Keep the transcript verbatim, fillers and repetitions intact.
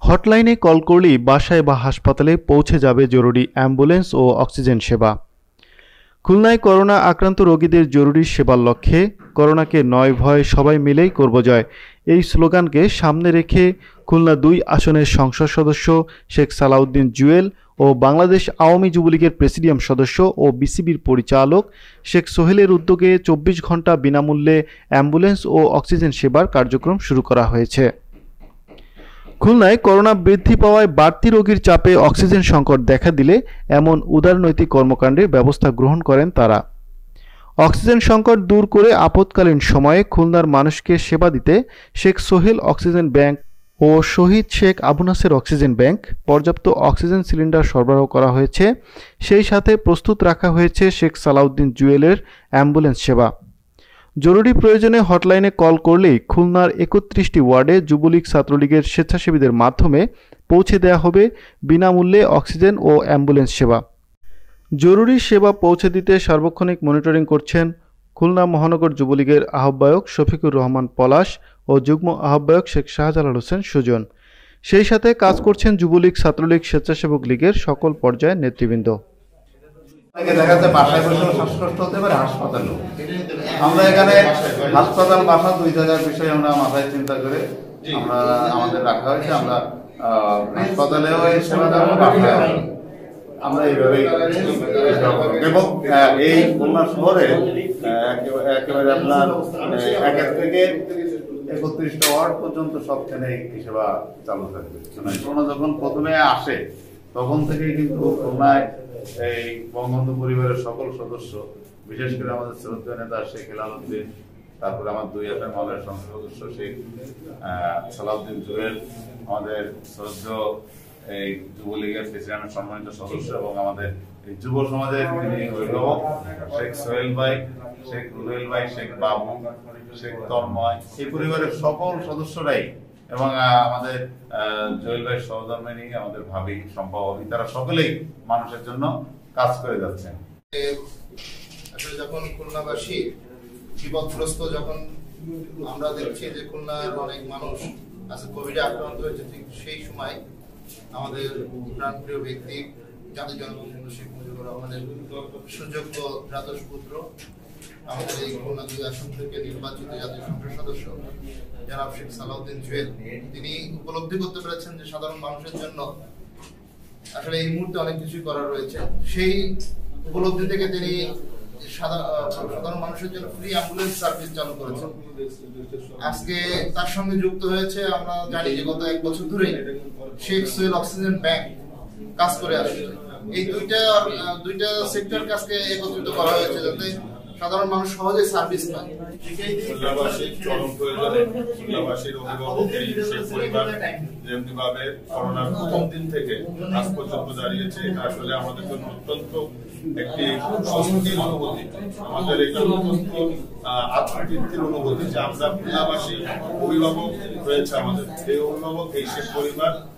হটলাইনে call করলেই বাসায় বা হাসপাতালে পৌঁছে যাবে জরুরি অ্যাম্বুলেন্স ও অক্সিজেন সেবা। খুলনায় করোনা আক্রান্ত রোগীদের জরুরি সেবার লক্ষ্যে করোনাকে নয় ভয় সবাই মিলেই করব জয় এই স্লোগানকে সামনে রেখে খুলনা দুই আসনের সংসদ সদস্য শেখ সালাউদ্দিন জুয়েল ও বাংলাদেশ আওয়ামী যুবলীগের প্রেসিডিয়াম সদস্য ও বিসিবির পরিচালক শেখ সোহেলের উদ্যোগে চব্বিশ ঘন্টা বিনামূল্যে অ্যাম্বুলেন্স ও অক্সিজেন সেবার কার্যক্রম শুরু করা হয়েছে। খুলনায় করোনা বৃদ্ধি পাওয়ায় বাড়তি রোগীর চাপে অক্সিজেন সংকট দেখা দিলে এমন উদারনৈতিক কর্মকাণ্ডের ব্যবস্থা গ্রহণ করেন তারা। অক্সিজেন সংকট দূর করে আপৎকালীন সময়ে খুলনার মানুষকে সেবা দিতে শেখ সোহেল অক্সিজেন ব্যাংক ও শহীদ শেখ আবু নাসের অক্সিজেন ব্যাংক পর্যাপ্ত অক্সিজেন সিলিন্ডার সরবরাহ করা হয়েছে। সেই সাথে প্রস্তুত রাখা হয়েছে শেখ সালাউদ্দিন জুয়েলের অ্যাম্বুলেন্স সেবা। জরুরি প্রয়োজনে হটলাইনে কল করলেই খুলনার একত্রিশটি ওয়ার্ডে যুবলীগ ছাত্রলীগের স্বেচ্ছাসেবীদের মাধ্যমে পৌঁছে দেওয়া হবে বিনামূল্যে অক্সিজেন ও অ্যাম্বুলেন্স সেবা। জরুরি সেবা পৌঁছে দিতে সার্বক্ষণিক মনিটরিং করছেন খুলনা মহানগর যুবলীগের আহ্বায়ক শফিকুর রহমান পলাশ ও যুগ্ম আহ্বায়ক শেখ শাহজালাল হোসেন সুজন। সেই সাথে কাজ করছেন যুবলীগ ছাত্রলীগ স্বেচ্ছাসেবক লীগের সকল পর্যায়ের নেতৃবৃন্দ। দেখা যাচ্ছে বাসায় বসেও শ্বাসকষ্ট হতে পারে, হাসপাতালেও। আমরা এখানে হাসপাতাল বাসা দুই হাজার বিষয় আমরা মাথায় চিন্তা করে আমরা আমাদের রাখা হয়েছে। আমরা হাসপাতালেও এই সেবা দেবো, বাসায় আমরা এইভাবেই এবং এই খুলনা শহরে একেবারে আপনার একের থেকে একত্রিশটা ওয়ার্ড পর্যন্ত সবখানে এই সেবা চালু থাকবে। করোনা যখন প্রথমে আসে তখন থেকেই কিন্তু খুলনায় এই বঙ্গবন্ধু পরিবারের সকল সদস্য, বিশেষ করে আমাদের শ্রদ্ধেয় নেতা শেখ হেলাল উদ্দিন, তারপরে আমার দুই এফ এম হলের সংসদ সদস্য শেখ সালাউদ্দিন জুয়েল, আমাদের শ্রদ্ধেয় এই যুবলীগের প্রেসিডেন্টের সম্মানিত সদস্য এবং আমাদের এই যুব সমাজের যিনি অভিভাবক শেখ সোহেল ভাই, শেখ রুহেল ভাই, শেখ বাবু, শেখ তন্ময়, এই পরিবারের সকল সদস্যরাই এবং আমাদের জুয়েল ভাই সহধর্মিনী, আমাদের ভাবি সম্পাবনী, তারা সকলেই মানুষের জন্য কাজ করে যাচ্ছেন। আসলে যখন খুলনাবাসী বিপদগ্রস্ত, যখন আমরা দেখছি যে খুলনার অনেক মানুষ আজকে কোভিডে আক্রান্ত হয়েছে, ঠিক সেই সময় আমাদের প্রাণপ্রিয় ব্যক্তি জাতির জনক শেখ মুজিবুর রহমানের সুযোগ্য দ্বাদশ পুত্র, আমাদের এই খুলনা দুই আসন থেকে নির্বাচিত জাতীয় সংসদ সদস্য জনাব শেখ সালাউদ্দিন জুয়েল, তিনি উপলব্ধি করতে পেরেছেন যে সাধারণ মানুষের জন্য আসলে এই মুহূর্তে অনেক কিছু করার রয়েছে। সেই উপলব্ধি থেকে তিনি সাধারণ মানুষের জন্য ফ্রি অ্যাম্বুলেন্স সার্ভিস চালু করেছেন। আজকে তার সঙ্গে যুক্ত হয়েছে, আমরা জানি যে গত এক বছর ধরেই শেখ সোহেল অক্সিজেন ব্যাংক কাজ করে আসছে। এই দুইটা দুইটা সেক্টর কাজকে একত্রিত করা হয়েছে যাতে সাধারণ মানুষ সহজে সার্ভিস পায়। খুলনাবাসীর চরম প্রয়োজনে খুলনাবাসীর অভিভাবক এই শেখ পরিবার যেমনি ভাবে করোনার প্রথম দিন থেকে আজ পর্যন্ত দাঁড়িয়েছে, এটা আসলে আমাদের জন্য অত্যন্ত একটি স্বস্তির অনুভূতি, আমাদের একটি অত্যন্ত আত্মতৃপ্তির অনুভূতি যে আমরা খুলনাবাসী অভিভাবক রয়েছে আমাদের, এই অভিভাবক এই শেখ পরিবার